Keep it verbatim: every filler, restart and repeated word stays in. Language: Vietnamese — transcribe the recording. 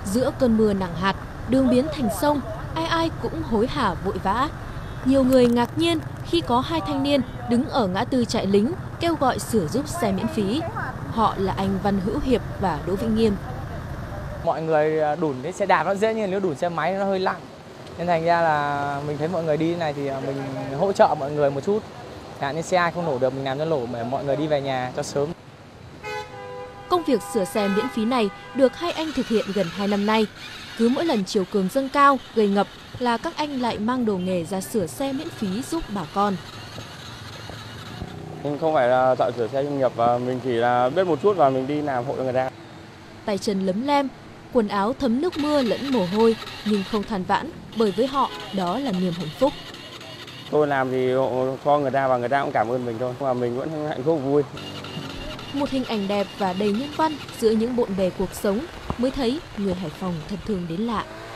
Giữa cơn mưa nặng hạt, đường biến thành sông, ai ai cũng hối hả vội vã. Nhiều người ngạc nhiên khi có hai thanh niên đứng ở ngã tư trại lính kêu gọi sửa giúp xe miễn phí. Họ là anh Văn Hữu Hiệp và Đỗ Vĩnh Nghiêm. Mọi người đủn cái xe đạp nó dễ, nhưng nếu đủn xe máy nó hơi nặng. Nên thành ra là mình thấy mọi người đi này thì mình hỗ trợ mọi người một chút. Chẳng như xe ai không nổ được mình làm cho nổ để mọi người đi về nhà cho sớm. Công việc sửa xe miễn phí này được hai anh thực hiện gần hai năm nay. Cứ mỗi lần chiều cường dâng cao, gây ngập là các anh lại mang đồ nghề ra sửa xe miễn phí giúp bà con. Mình không phải là thợ sửa xe chuyên nghiệp, và mình chỉ là biết một chút và mình đi làm hộ cho người ta. Tay chân lấm lem, quần áo thấm nước mưa lẫn mồ hôi nhưng không than vãn, bởi với họ đó là niềm hạnh phúc. Tôi làm thì hộ cho người ta và người ta cũng cảm ơn mình thôi, và mình vẫn hạnh phúc vui. Một hình ảnh đẹp và đầy nhân văn giữa những bộn bề cuộc sống mới thấy người Hải Phòng thân thương đến lạ.